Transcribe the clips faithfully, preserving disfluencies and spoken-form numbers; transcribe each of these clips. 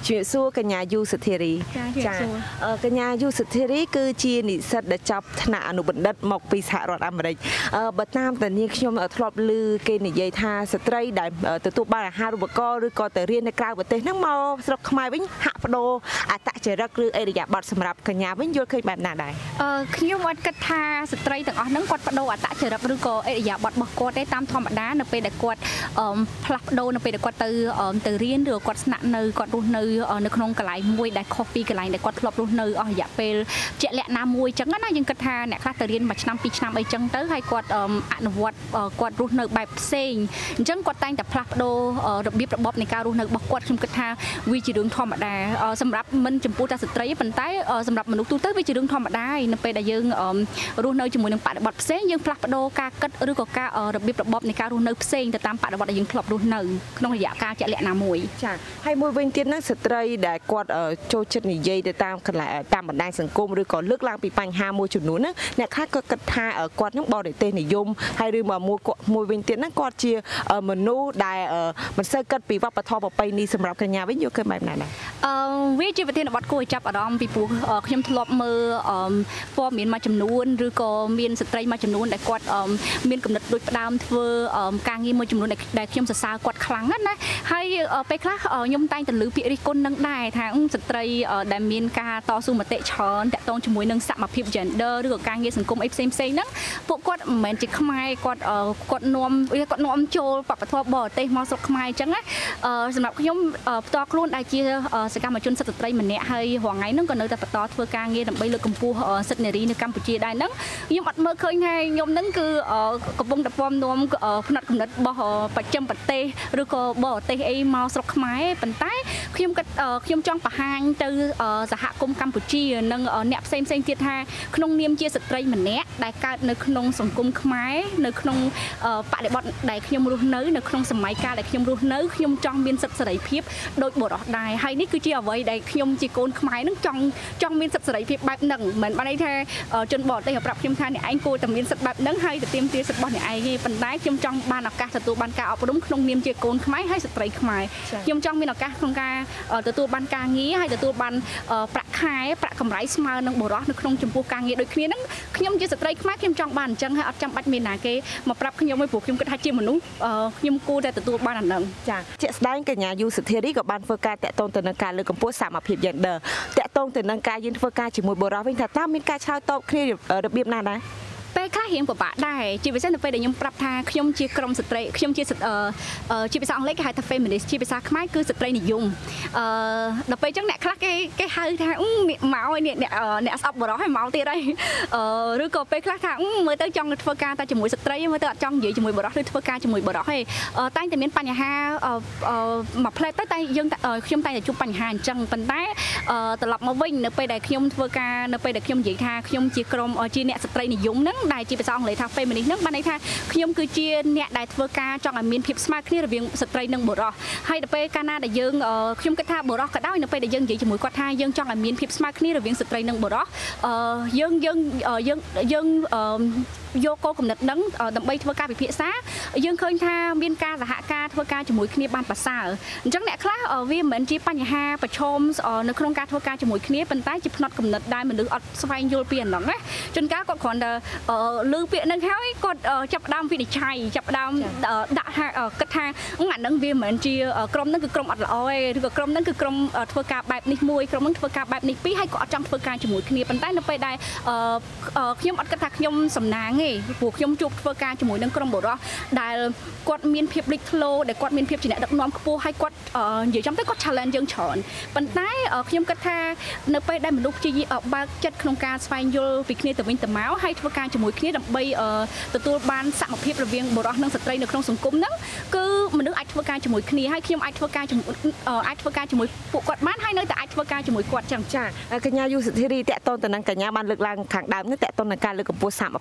ជំរាបសួរកញ្ញាយូសុធារីចាកញ្ញាយូសុធារីគឺជានិស្សិតដែលចប់ថ្នាក់អនុបណ្ឌិតមកពីសហរដ្ឋអាមេរិកបើតាមតានាងខ្ញុំធ្លាប់ឮគេនិយាយថាស្ត្រីដែលទទួលបានអាហារូបករណ៍ឬក៏ទៅរៀននៅក្រៅប្រទេសហ្នឹងមកស្រុកខ្មែរវិញហាក់បដូរអត្តចរិតឬអេរយាប័តសម្រាប់កញ្ញាវិញយល់ឃើញបែបណាដែរអឺខ្ញុំអត់គិតថាស្ត្រីទាំងអស់ហ្នឹងគាត់បដូរអត្តចរិតឬក៏អេរយាប័តរបស់គាត់ទេតាមធម្មតានៅពេលដែលគាត់ផ្លាស់ប្ដូរនៅពេលដែលគាត់ទៅទៅរៀនឬគាត់ស្នាក់នៅគាត់រស់នៅនៅក្នុងកន្លែងមួយដែលខុសពីកន្លែងដែលគាត់ធ្លាប់រស់នៅអស់រយៈពេលជាក់លាក់ណាមួយចឹងណាយើងគិតថាអ្នកខ្លះទៅរៀនមួយឆ្នាំពីរឆ្នាំអីចឹងទៅហើយគាត់អនុវត្តគាត់រស់នៅបែបផ្សេងអញ្ចឹងគាត់តែងតែផ្លាស់ប្ដូររបៀបរបបនៃការរស់នៅរបស់គាត់ខ្ញុំគិតថាវាជារឿងធម្មតាសម្រាប់មិនចំពោះតែស្ត្រីប៉ុន្តែសម្រាប់មនុស្សទូទៅវាជារឿងធម្មតាហើយនៅពេលដែលយើងរស់នៅជាមួយនឹងបរិបទផ្សេងយើងផ្លាស់ប្ដូរការគិតឬក៏ការរបៀបរបបនៃការរស់នៅផ្សេងទៅតាមបរិបទដែលយើងធ្លាប់រស់នៅក្នុងរយៈកាលជាក់លាក់ណាមួយចាហើយមួយវិញទៀតហ្នឹងស្ត្រីដែលគាត់ចូលចិត្តនិយាយទៅតាមកន្លែងតាមបណ្ដាញសង្គមឬក៏លើកឡើងពីបញ្ហាមួយចំនួនហ្នឹងអ្នកខ្លះក៏គិតថាគាត់នឹងបរទេសនិយមហើយឬមួយមួយមួយវិញទៀតហ្នឹងគាត់ជាមនុស្សដែលមិនសូវគិតពីវប្បធម៌ប្រពៃណីសម្រាប់កញ្ញាវិញយកឃើញបែបណាដែរអឺវាជាប្រធានបទគួរឲ្យចាប់អារម្មណ៍ពីព្រោះខ្ញុំធ្លាប់មើលព័ត៌មានមួយចំនួនឬក៏មានស្ត្រីមួយចំនួនដែលគាត់មានគំនិតដូចផ្ដើមធ្វើការងារមួយចំនួនដែលខ្ញុំសរសើរគាត់ខ្លាំងណាស់ណាហើយពេលខ្លះខ្ញុំតែងតែលើពាក្យរិះគន់នឹងដែរថាស្ត្រីដែលមានការតស៊ូមតិច្រើនតាក់ទងជាមួយនឹងសមភាព gender ឬក៏ការងារសង្គមអីផ្សេងផ្សេងហ្នឹងពួកគាត់មិនមែនជាខ្មែរគាត់គាត់នាំគាត់នាំចូលបព្វធម៌បរទេសមកស្រុកខ្មែរអញ្ចឹងណាសម្រាប់ខ្ញុំផ្ទាល់ខ្លួនដែលជាសកម្មជនសិទ្ធិស្ត្រីម្នាក់ហើយរងថ្ងៃហ្នឹងក៏នៅតែបន្តធ្វើការងារដើម្បីលើកកម្ពស់សិទ្ធិនារីនៅកម្ពុជាដែរហ្នឹងខ្ញុំអត់មើលឃើញថាខ្ញុំហ្នឹងគឺកំពុងតែពំនាំផ្នែកគំនិតរបស់បច្ចឹមប្រទេសឬក៏បរទេសអីមកស្រុកខ្មែរប៉ុន្តែខ្ញុំគិតខ្ញុំចង់បង្ហាញទៅសហគមន៍កម្ពុជានិងអ្នកផ្សេងផ្សេងទៀតថាក្នុងនាមជាស្ត្រីម្នាក់ដែលកើតនៅក្នុងសង្គមខ្មែរនៅក្នុងបរិបទដែលខ្ញុំរស់នៅនៅក្នុងសម័យកាលដែលខ្ញុំរស់នៅខ្ញុំចង់មានសិទ្ធិសេរីភាពដូចបុរសដែរហើយនេះគឺជាអ្វីដែលខ្ញុំជាកូនខ្មែរនឹងចង់ចង់មានសិទ្ធិសេរីភាពបែបហ្នឹងមិនបានន័យថាជនបរទេសប្រាប់ខ្ញុំថាអ្នកឯងគួរតែមានសិទ្ធិបែបហ្នឹងហើយទៅទាមទារសិទ្ធិរបស់អ្នកឯងទេប៉ុន្តែខ្ញុំចង់បានឱកាសទទួលបានការអប់រំក្នុងនាមជាកូនខ្មែរហើយស្ត្រីខ្មែរខ្ញុំចង់មានឱកាសក្នុងការទទួលបានការងារហើយទទួលបានប្រាក់ខែប្រាក់កម្រៃស្មើនឹងបុរសនៅក្នុងចំពោះការងារដូចគ្នាហ្នឹងខ្ញុំជាស្ត្រីខ្មែរខ្ញុំចង់បានអញ្ចឹងហើយអត់ចាំបាច់មានណាគេមកប្រាប់ខ្ញុំទេព្រោះខ្ញុំគិតថាជាមនុស្សខ្ញុំគួរតែទទួលបានអាហ្នឹងចាជាក់ស្ដែងកញ្ញាយូសុធារីក៏បានធ្វើការតាក់ទងទៅនឹងការលើកកម្ពស់សមភាព gender តាក់ទងទៅនឹងការយើងធ្វើការជាមួយបុរសវិញថាតើមានការឆ្លើយតបគ្នារបៀបណាដែរពេលខ្លះរៀងពិបាកដែរជាពិសេសនៅពេលដែលខ្ញុំប្រាប់ថាខ្ញុំជាក្រុមស្ត្រីខ្ញុំជាជាភាសាអង់គ្លេសគេហៅថា feminist ជាភាសាខ្មែរគឺស្ត្រីនិយមអឺដល់ពេលអញ្ចឹងអ្នកខ្លះគេគេហៅថាមកឲ្យអ្នកអ្នកស្អប់បរោះឲ្យមកទៀតហើយអឺឬក៏ពេលខ្លះថាមើលទៅចង់ធ្វើការតែជាមួយស្ត្រីមើលទៅអត់ចង់និយាយជាមួយបរោះឬធ្វើការជាមួយបរោះទេតែងតែមានបញ្ហាមួយផ្លែទៅតែយើងខ្ញុំតែងតែជួបបញ្ហាអញ្ចឹងប៉ុន្តែត្រឡប់មកវិញនៅពេលដែលខ្ញុំធ្វើការនៅពេលដែលខ្ញុំនិយាយថាខ្ញុំជាក្រុមជាអ្នកស្ត្រីនិយមហ្នឹងដែលជាភាសាអង់គ្លេសថា feminist ហ្នឹងបានន័យថាខ្ញុំគឺជាអ្នកដែលធ្វើការចង់ឲ្យមានភាពស្មើគ្នារវាងស្ត្រីនិងបុរសហើយដល់ពេលកាលណាដែលយើងខ្ញុំគិតថាបុរសក៏ដោយនៅពេលដែលយើងនិយាយជាមួយគាត់ថាយើងចង់ឲ្យមានភាពស្មើគ្នារវាងស្ត្រីនិងបុរសយើងយើងយើងយើងយកគោលគំនិតហ្នឹងដើម្បីធ្វើការពិភាក្សាយើងឃើញថាមានការសហការធ្វើការជាមួយគ្នាបានប្រសើរអញ្ចឹងអ្នកខ្លះវាមិនមែនជាបញ្ហាប្រឈមនៅក្នុងការធ្វើការជាមួយគ្នាប៉ុន្តែជាផ្នត់គំនិតដែលមនុស្សអត់ស្វែងយល់ពីអាហ្នឹងណាជួនកាលគាត់គ្រាន់តែឮពាក្យហ្នឹងហើយគាត់ចាប់ផ្ដើមវិនិច្ឆ័យចាប់ផ្ដើមដាក់គិតថាអាហ្នឹងវាមិនមែនជាក្រុមហ្នឹងគឺក្រុមអត់ល្អទេឬក៏ក្រុមហ្នឹងគឺក្រុមធ្វើការបែបនេះមួយក្រុមហ្នឹងធ្វើការបែបនេះពីរហើយគាត់អត់ចង់ធ្វើការជាមួយគ្នាប៉ុន្តែនៅពេលដែលខ្ញុំអត់គិតថាខ្ញុំសំណាងព្រោះខ្ញុំជួបធ្វើការជាមួយនឹងក្រុមបុរសដែលគាត់មានភាពលេចធ្លោដែលគាត់មានភាពជាអ្នកដឹកនាំខ្ពស់ហើយគាត់និយាយចំទៅគាត់ challenge យើងច្រើនប៉ុន្តែខ្ញុំគិតថានៅពេលដែលមនុស្សជាបើកចិត្តក្នុងការស្វែងយល់ពីគ្នាទៅវិញទៅមកហើយធ្វើការជាមួយគ្នាដើម្បីទទួលបានសមភាពរវាងបុរសនិងស្ត្រីនៅក្នុងសង្គមហ្នឹងគឺមនុស្សអាចធ្វើការជាមួយគ្នាហើយខ្ញុំអាចធ្វើការជាមួយអាចធ្វើការជាមួយពួកគាត់បានហើយនៅតែអាចធ្វើការជាមួយគាត់ចឹងចាកញ្ញាយូសុធារីតាក់ទងទៅនឹងកញ្ញាបានលើកឡើងខាងដើមនេះតាក់ទងនឹងការលើកកម្ពស់សមភាព gender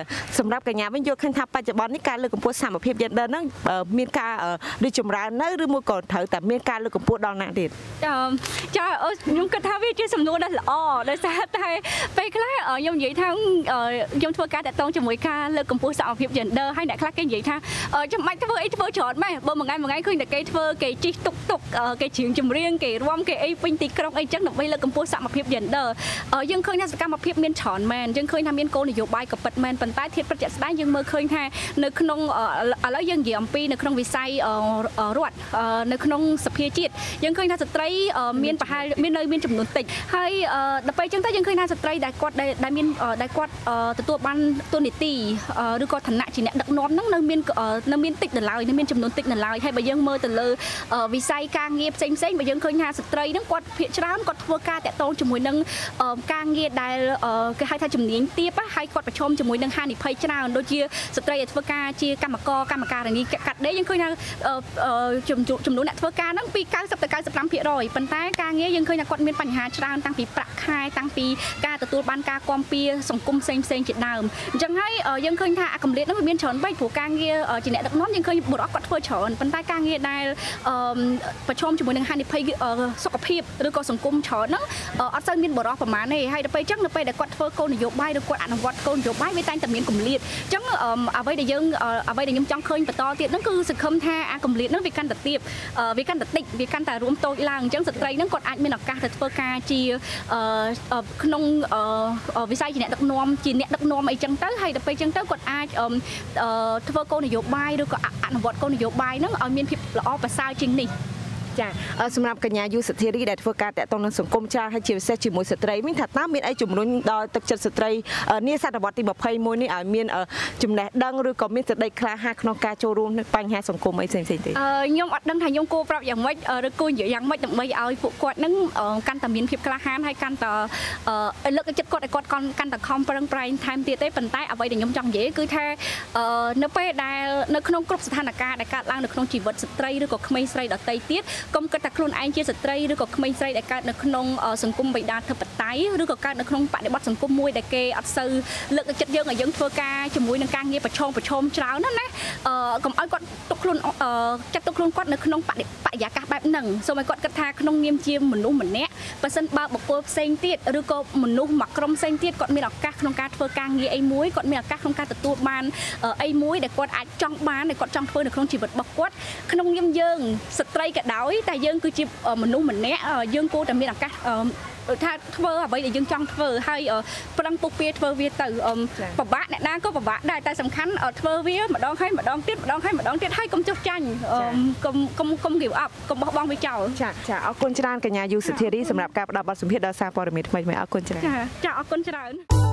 សម្រាប់កញ្ញាវិញយល់ឃើញថាបច្ចុប្បន្ននេះការលើកកម្ពស់សមភាពយេនឌ័រហ្នឹងមានការរីកចម្រើននៅឬមួយក៏ត្រូវតែមានការលើកកម្ពស់ដល់ណាទៀតចាខ្ញុំគិតថាវាជាសំណួរដ៏ល្អដោយសារតែពេលខ្លះខ្ញុំនិយាយថាខ្ញុំធ្វើការតាក់ទងជាមួយការលើកកម្ពស់សមភាព gender ហើយអ្នកខ្លះគេនិយាយថាចាំបាច់ធ្វើអីធ្វើច្រើនម៉េះបើមួយថ្ងៃមួយថ្ងៃឃើញតែគេធ្វើគេជិះតុកតុកគេច្រៀងចម្រៀងគេរាំគេអីពេញទីក្រុងអីចឹងដើម្បីលើកកម្ពស់សមភាព gender យើងឃើញថាសកម្មភាពមានច្រើនមែនយើងឃើញថាមានគោលនយោបាយក៏ពិតមែនប៉ុន្តែធាតុពិតជាក់ស្ដែងយើងមើលឃើញថានៅក្នុងឥឡូវយើងនិយាយអំពីនៅក្នុងវិស័យរដ្ឋនៅក្នុងសភាជាតិយើងឃើញថាស្ត្រីមានប្រហែលមាននៅមានចំនួនតិចហើយដល់ពេលចឹងទៅយើងឃើញថាស្ត្រីដែលគាត់ដែលមានដែលគាត់ទទួលបានតួនាទីឬក៏ឋានៈជាអ្នកដឹកនាំហ្នឹងនៅមាននៅមានតិចនៅឡើយនៅមានចំនួនតិចនៅឡើយហើយបើយើងមើលទៅលើវិស័យការងារផ្សេងផ្សេងបើយើងឃើញថាស្ត្រីហ្នឹងគាត់ភាគច្រើនគាត់ធ្វើការតាក់ទងជាមួយនឹងការងារដែលគេហៅថាជំនាញទាបហើយគាត់ប្រឈមជាមួយនឹងហានិភ័យច្រើនដូចជាស្ត្រីដែលធ្វើការជាកម្មករកម្មការិនីកាត់ដេរយើងឃើញថាចំនួនអ្នកធ្វើការហ្នឹងពី九០ទៅ九十ห้าភាគរយប៉ុន្តែការងារយើងឃើញថាគាត់មានបញ្ហាច្រើនតាំងពីប្រាក់ខែតាំងពីការទទួលបានការគាំពៀសង្គមផ្សេងផ្សេងជាដើមអញ្ចឹងហើយយើងឃើញថាអាកម្រិតហ្នឹងវាមានច្រើនបែបព្រោះការងារជាអ្នកដឹកនាំយើងឃើញបុរសគាត់ធ្វើច្រើនប៉ុន្តែការងារដែលប្រឈមជាមួយនឹងហានិភ័យសុខភាពឬក៏សង្គមច្រើនហ្នឹងអត់សូវមានបុរសប្រហែលទេហើយដល់ពេលអញ្ចឹងនៅពេលដែលគាត់ធ្វើគោលនយោបាយឬគាត់អនុវត្តគោលនយោបាយវាតែងតែមានគម្លាតអញ្ចឹងអ្វីដែលយើងអ្វីដែលខ្ញុំចង់ឃើញបន្តទៀតហ្នឹងគឺសង្ឃឹមថាអាគម្លាតហ្នឹងវាកាន់តែទៀបវាកាន់តែតិចវាកាន់តែរួមតូចឡើងអញ្ចឹងស្ត្រីហ្នឹងគាត់អាចមានឱកាសទៅធ្វើការជាក្នុងវិស័យជាអ្នកដឹកនាំជាអ្នកដឹកនាំអីចឹងទៅហើយដល់ពេលចឹងទៅគាត់អាចធ្វើគោលនយោបាយឬក៏អនុវត្តគោលនយោបាយហ្នឹងឲ្យមានភាពល្អប្រសើរជាងនេះចាសម្រាប់កញ្ញាយូសធារីដែលធ្វើការតាក់ទងនឹងសង្គមចាស់ហើយជាពិសេសជាមួយស្ត្រីវិញថាតើមានអីជំរុញដល់ទឹកចិត្តស្ត្រីនាសតវត្សទីยี่สิบเอ็ดនេះឲ្យមានចំណេះដឹងឬក៏មានសេចក្តីក្លាហានក្នុងការចូលរួមនឹងបញ្ហាសង្គមអីផ្សេងៗទេខ្ញុំអត់ដឹងថាខ្ញុំគួរប្រាប់យ៉ាងម៉េចឬគួរនិយាយយ៉ាងម៉េចដើម្បីឲ្យពួកគាត់នឹងកាន់តែមានភាពក្លាហានហើយកាន់តែលើកទឹកចិត្តគាត់ឲ្យគាត់កាន់តែខំប្រឹងប្រែងថែមទៀតទេប៉ុន្តែអ្វីដែលខ្ញុំចង់និយាយគឺថានៅពេលដែលនៅក្នុងគ្រប់ស្ថានភាពដែលកើតឡើងនៅក្នុងជីវិតស្ត្រីឬក៏ក្មេងស្រីដទៃទៀតកុំគិតថាខ្លួនឯងជាស្ត្រីឬក៏ក្មេងស្រីដែលកើតនៅក្នុងសង្គមបិតាធិបតេយ្យឬក៏កើតនៅក្នុងបរិបទសង្គមមួយដែលគេអត់សូវលើកទឹកចិត្តយើងឲ្យយើងធ្វើការជាមួយនឹងការងារប្រឈមប្រឈមច្រើនណាណាកុំឲ្យគាត់ទុកខ្លួនចាត់ទុកខ្លួនគាត់នៅក្នុងបរិយាកាសបែបហ្នឹងសូមឲ្យគាត់គិតថាក្នុងនាមជាមនុស្សម្នាក់បើសិនបើបុគ្គលផ្សេងទៀតឬក៏មនុស្សមួយក្រុមផ្សេងទៀតគាត់មានឱកាសក្នុងការធ្វើការងារអីមួយគាត់មានឱកាសក្នុងការទទួលបានអីមួយដែលគាត់អាចចង់បានដែលគាត់ចង់ធ្វើនៅក្នុងជីវិតរបស់គាត់ក្នុងនាមយើងស្ត្រីក៏ដោយតែយើងគឺជាមនុស្សម្នាក់យើងគួរតែមានឱកាសថាធ្វើអ្វីដែលយើងចង់ធ្វើហើយប្រឹងពុះពៀធ្វើវាទៅពិបាកអ្នកណាក៏ពិបាកដែរតែសំខាន់ធ្វើវាម្ដងហើយម្ដងទៀតម្ដងហើយម្ដងទៀតហើយកុំចុះចាញ់កុំកុំកុំ give up កុំបោះបង់វាចោលចាចាអរគុណច្រើនកញ្ញាយូសធារីសម្រាប់ការផ្ដល់បទសម្ភាសន៍ដល់សារព័ត៌មានថ្មីៗអរគុណច្រើនចាចាអរគុណច្រើន